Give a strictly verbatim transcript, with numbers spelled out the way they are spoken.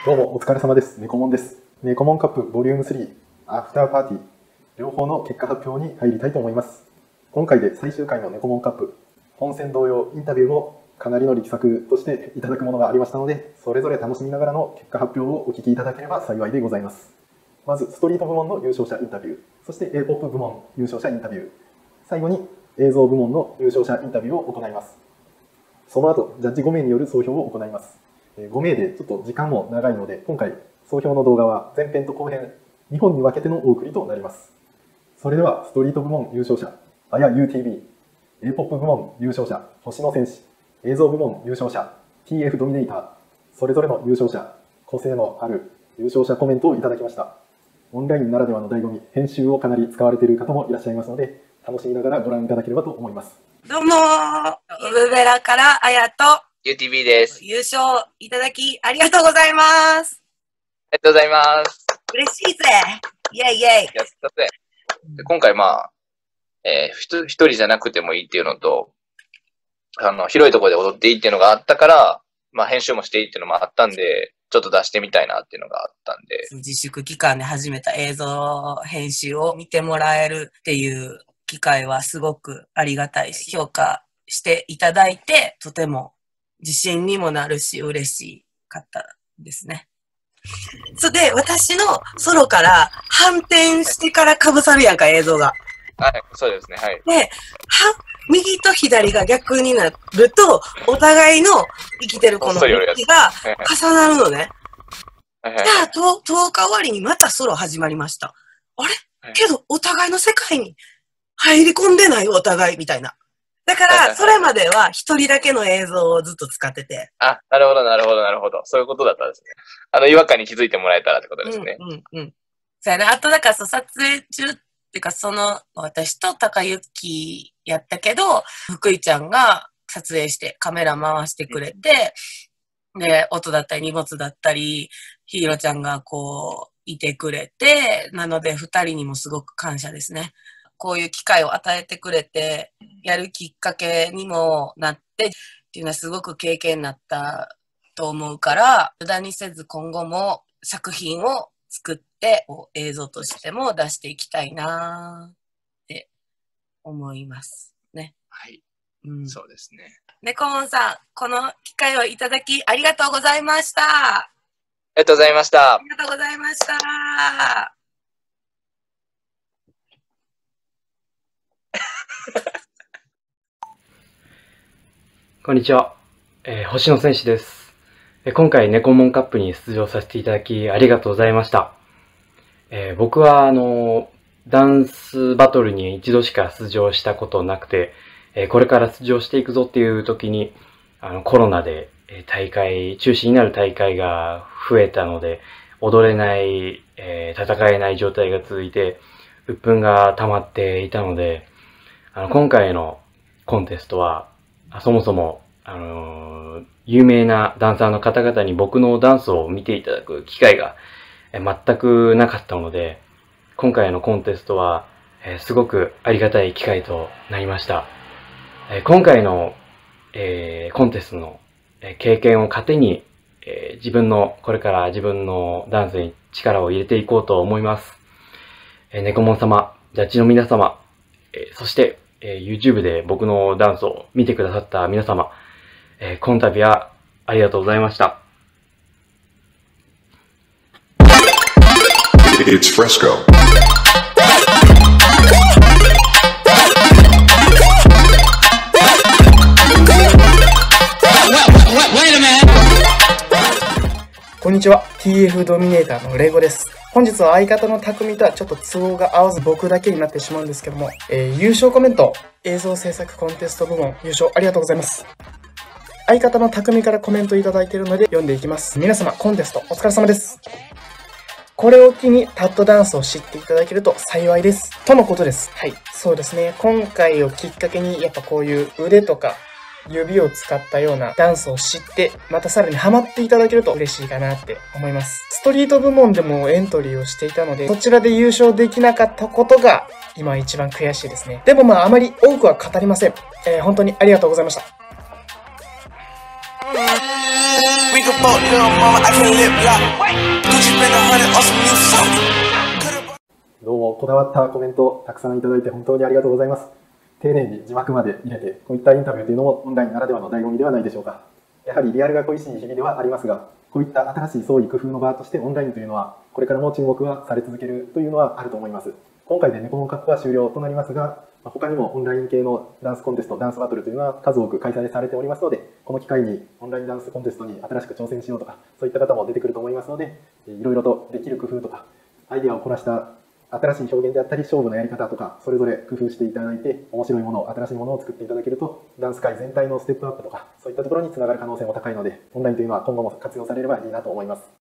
どうもお疲れ様です。ネコモンです。ネコモンカップボリュームスリーアフターパーティー両方の結果発表に入りたいと思います。今回で最終回のネコモンカップ、本戦同様インタビューもかなりの力作としていただくものがありましたので、それぞれ楽しみながらの結果発表をお聞きいただければ幸いでございます。まずストリート部門の優勝者インタビュー、そして エーポップ 部門優勝者インタビュー、最後に映像部門の優勝者インタビューを行います。その後、ジャッジご名による総評を行います。ご名でちょっと時間も長いので、今回総評の動画は前編と後編にほんに分けてのお送りとなります。それではストリート部門優勝者あや ユーティービー、 エーポップ 部門優勝者星野選手、映像部門優勝者 ティーエフ ドミネーター、それぞれの優勝者、個性のある優勝者コメントをいただきました。オンラインならではの醍醐味、編集をかなり使われている方もいらっしゃいますので、楽しみながらご覧いただければと思います。 どうもー、ウブベラからあやとユーティービー です。 優勝いただきありがとうございます。 ありがとうございます。 嬉しいぜ。イェイイェイ。 やったぜ。今回まあ、えー、一人じゃなくてもいいっていうのと、あの、広いところで踊っていいっていうのがあったから、まあ編集もしていいっていうのもあったんで、ちょっと出してみたいなっていうのがあったんで。 自粛期間で始めた映像編集を見てもらえるっていう機会はすごくありがたいし、評価していただいて、とても自信にもなるし、嬉しかったですね。それで、私のソロから反転してから被さるやんか、映像が。 はい、そうですね、はい。 で、は、右と左が逆になると、お互いの生きてるこの道が重なるのね。じゃあ、とおか終わりにまたソロ始まりました。あれけど、お互いの世界に入り込んでないお互いみたいな。だから、それまでは一人だけの映像をずっと使ってて。 あ、なるほど、なるほど、なるほど。そういうことだったんですね。あの、違和感に気づいてもらえたらってことですね。 うん、うん、うん。そうやな。あと、だから、そう、撮影中っていうか、その、私と高雪やったけど、福井ちゃんが撮影して、カメラ回してくれて、で、音だったり荷物だったり、ヒーローちゃんがこう、いてくれて、なので、二人にもすごく感謝ですね。こういう機会を与えてくれて、やるきっかけにもなって、っていうのはすごく経験になったと思うから、無駄にせず今後も作品を作って映像としても出していきたいなって思いますね。 はい。 うん、 そうですね。 ネコモンさん、この機会をいただきありがとうございました。 ありがとうございました。 ありがとうございました。 こんにちは、えー、星野選手です、えー。今回ネコモンカップに出場させていただきありがとうございました。えー、僕はあのダンスバトルに一度しか出場したことなくて、えー、これから出場していくぞっていう時にあのコロナで大会中止になる大会が増えたので踊れない、えー、戦えない状態が続いて鬱憤が溜まっていたので、あの今回のコンテストはそもそも、あのー、有名なダンサーの方々に僕のダンスを見ていただく機会が全くなかったので、今回のコンテストは、えー、すごくありがたい機会となりました。えー、今回の、えー、コンテストの経験を糧に、えー、自分の、これから自分のダンスに力を入れていこうと思います。えー、ネコモン様、ジャッジの皆様、えー、そして、えー、YouTube で僕のダンスを見てくださった皆様、えー、今度はありがとうございました。 It's Fresco. Wait a minute. こんにちは、ティーエフ ドミネーターのレゴです。本日は相方の匠とはちょっと都合が合わず僕だけになってしまうんですけども、えー、優勝コメント、映像制作コンテスト部門優勝ありがとうございます。相方の匠からコメントいただいているので読んでいきます。皆様コンテストお疲れ様です。これを機にタットダンスを知っていただけると幸いです。とのことです。はい。そうですね。今回をきっかけにやっぱこういう腕とか指を使ったようなダンスを知って、またさらにハマっていただけると嬉しいかなって思います。ストリート部門でもエントリーをしていたので、そちらで優勝できなかったことが今一番悔しいですね。でもまああまり多くは語りません。えー、本当にありがとうございました。 We can fuck little mama, I can lip lock. Gucci spend a hundred on some new socks. どうもこだわったコメントたくさんいただいて本当にありがとうございます。丁寧に字幕まで入れてこういったインタビューというのもオンラインならではの醍醐味ではないでしょうか。やはりリアルが恋しい日々ではありますが、こういった新しい創意工夫の場としてオンラインというのはこれからも注目はされ続けるというのはあると思います。今回でネコモンカップは終了となりますが、他にもオンライン系のダンスコンテスト、ダンスバトルというのは数多く開催されておりますので、この機会にオンラインダンスコンテストに新しく挑戦しようとか、そういった方も出てくると思いますので、いろいろとできる工夫とか、アイデアを凝らした新しい表現であったり、勝負のやり方とか、それぞれ工夫していただいて、面白いものを、新しいものを作っていただけると、ダンス界全体のステップアップとか、そういったところにつながる可能性も高いので、オンラインというのは今後も活用されればいいなと思います。